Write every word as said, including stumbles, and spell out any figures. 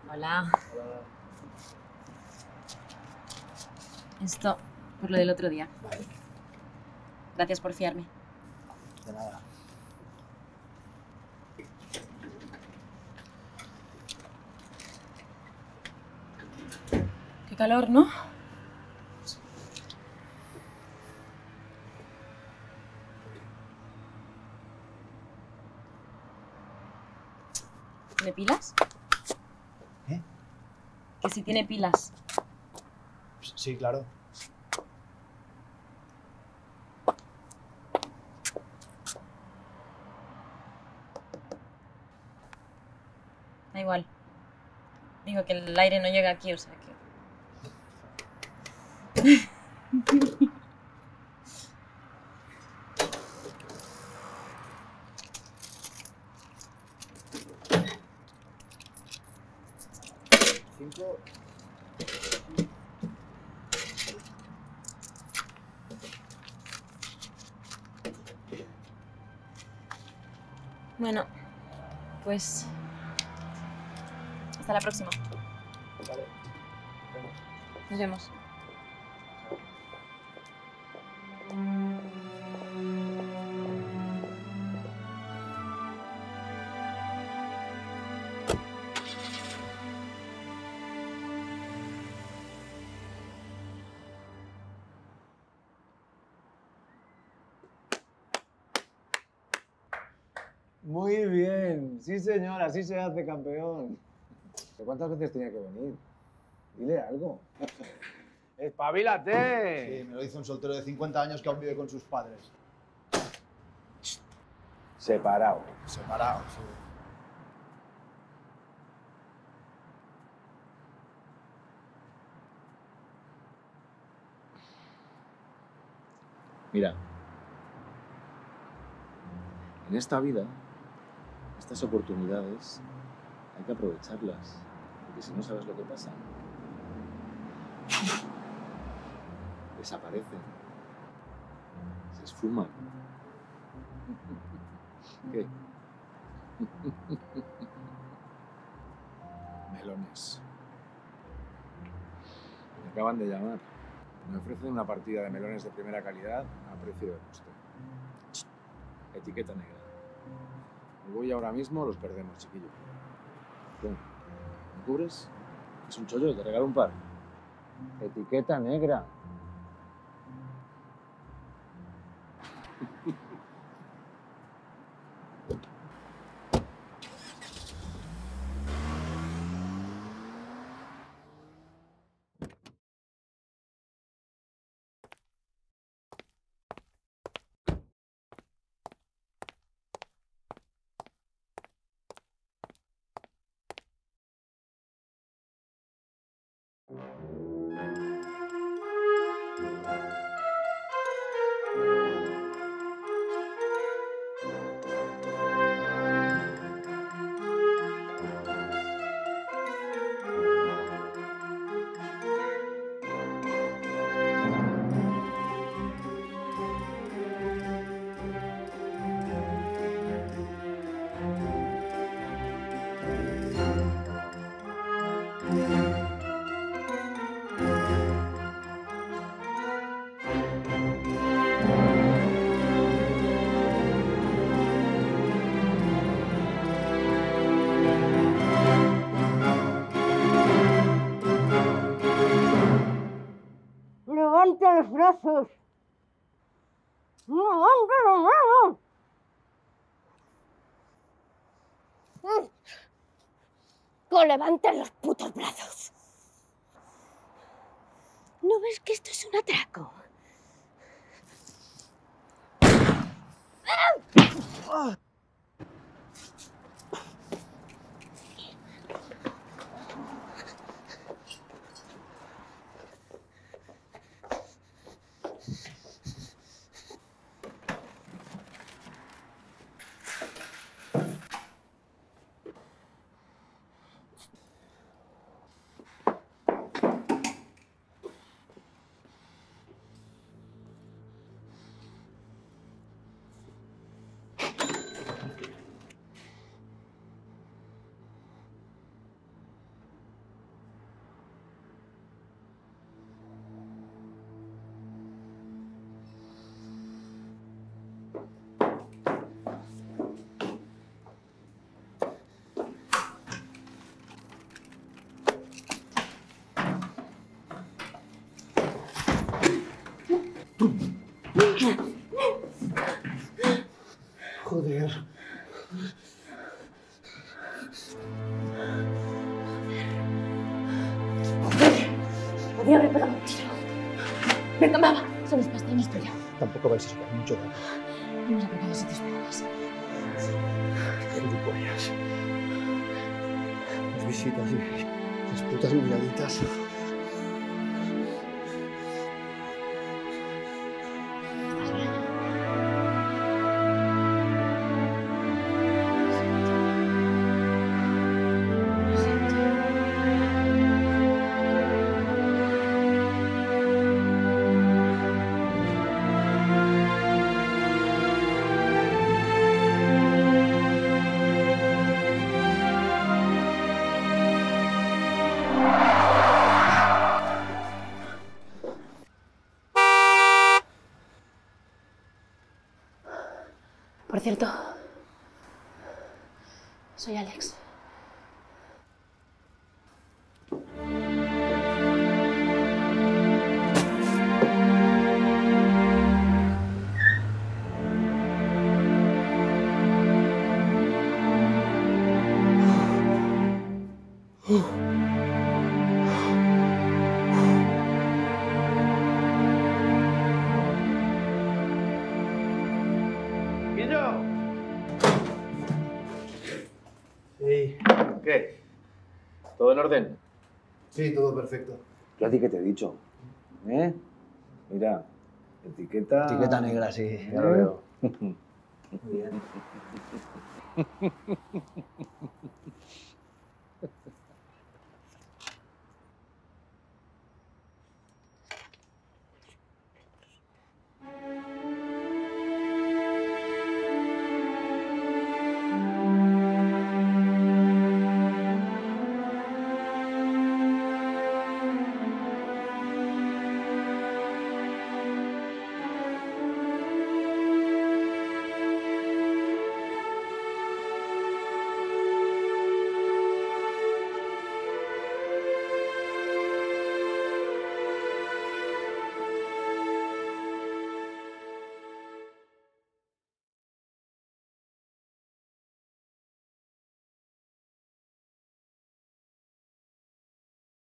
Hola. Hola. Esto, por lo del otro día. Vale. Gracias por fiarme. De nada. Qué calor, ¿no? ¿Tiene pilas? ¿Eh? Que si tiene pilas. Sí, claro. Da igual. Digo que el aire no llega aquí, o sea que... Cinco. Bueno, pues... hasta la próxima. Vale. Vamos. Nos vemos. Muy bien. Sí, señor, así se hace, campeón. ¿De cuántas veces tenía que venir? Dile algo. ¡Espabilate! Sí, me lo dice un soltero de cincuenta años que aún vive con sus padres. Separado. Separado, sí. Mira, en esta vida, estas oportunidades hay que aprovecharlas, porque si no sabes lo que pasa, desaparecen, se esfuman. ¿Qué? Melones. Me acaban de llamar. Me ofrecen una partida de melones de primera calidad a precio de coste. Etiqueta negra. Me voy ahora mismo, los perdemos, chiquillo. ¿Qué? ¿Me cubres? Es un chollo, te regalo un par. Etiqueta negra. ¡Levanta los brazos! ¡Levanta los brazos! ¡Que levanten los putos brazos! ¿No ves que esto es un atraco? Podría haber pegado un tiro. Venga, mamá. Solo es pasta y no es tuya. Tampoco vais a sacar mucho de aquí. Hemos apretado sitios pegados. Gilipollas. Las visitas y las putas miraditas. ¿Estás bien? Lo siento. Por cierto, soy Alex. Sí. ¿Qué? ¿Todo en orden? Sí, todo perfecto. Yo a ti que te he dicho. ¿Eh? Mira, etiqueta... Etiqueta negra, sí. Ya lo veo. Muy bien.